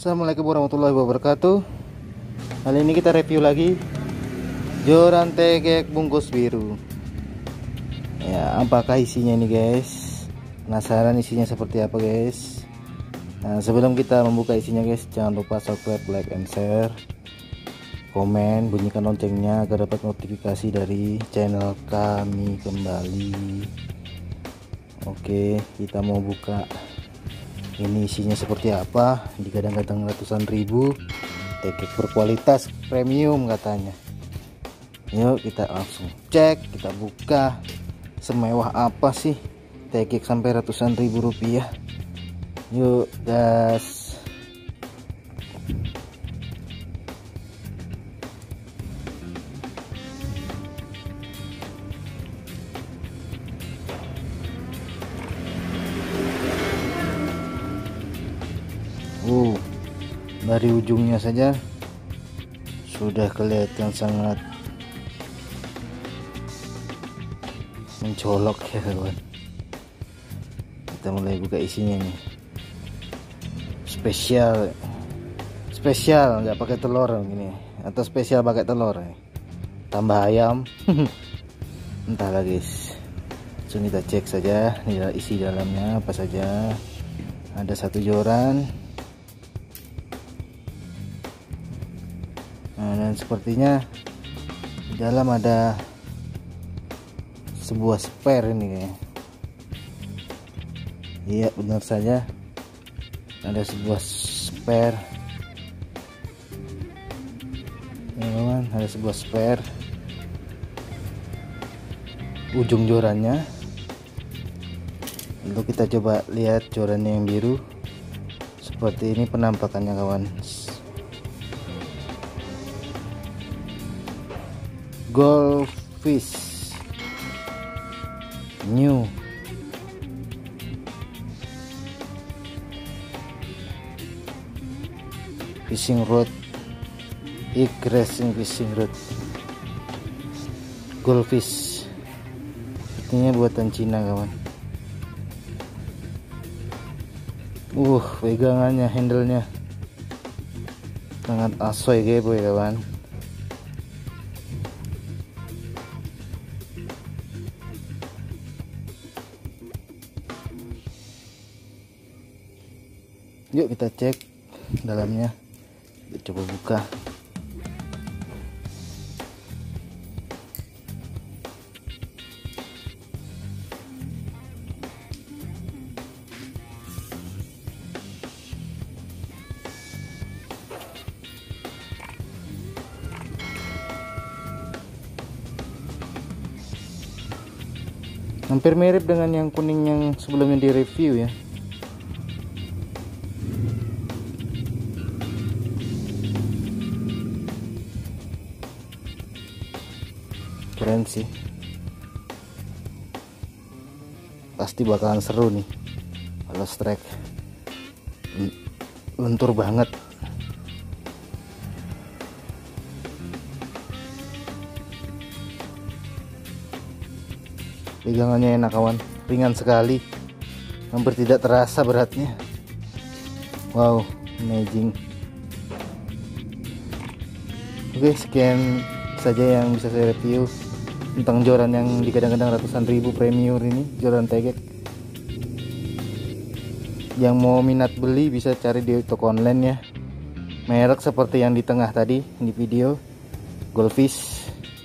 Assalamualaikum warahmatullahi wabarakatuh. Kali ini kita review lagi joran tegek bungkus biru. Ya, apakah isinya ini guys? Penasaran isinya seperti apa guys? Nah, sebelum kita membuka isinya guys, jangan lupa subscribe, like, and share, komen, bunyikan loncengnya agar dapat notifikasi dari channel kami kembali. Oke, kita mau buka. Ini isinya seperti apa? Digadang-gadang ratusan ribu, tegek berkualitas premium katanya. Yuk kita langsung cek, kita buka. Semewah apa sih tegek sampai ratusan ribu rupiah? Yuk gas. Dari ujungnya saja sudah kelihatan sangat mencolok ya kawan. Kita mulai buka isinya nih. Spesial nggak pakai telur gini, atau spesial pakai telur tambah ayam. Entahlah guys, langsung kita cek saja isi dalamnya apa saja. Ada satu joran. Nah, dan sepertinya di dalam ada sebuah spare ini kayaknya. Iya benar saja, ada sebuah spare ya kawan, ada sebuah spare ujung jorannya. Lalu kita coba lihat jorannya yang biru. Seperti ini penampakannya kawan. Goldfish new fishing rod, fishing rod, goldfish. Sepertinya buatan Cina kawan. Pegangannya, handle-nya sangat asoy boy kawan. Yuk kita cek dalamnya, kita coba buka. Hampir mirip dengan yang kuning yang sebelumnya di review ya. Keren sih, pasti bakalan seru nih kalau strike. Lentur banget. Pegangannya enak kawan, ringan sekali, hampir tidak terasa beratnya. Wow, amazing. Oke, sekian saja yang bisa saya review tentang joran yang digadang-gadang ratusan ribu premium ini, joran tegek. Yang mau minat beli bisa cari di toko online ya. Merek seperti yang di tengah tadi di video, Goldfish.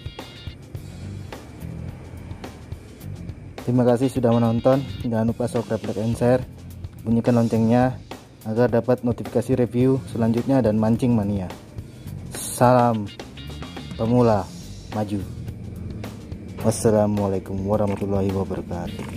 Terima kasih sudah menonton. Jangan lupa subscribe, like, and share, bunyikan loncengnya agar dapat notifikasi review selanjutnya dan mancing mania. Salam pemula maju. Wassalamualaikum warahmatullahi wabarakatuh.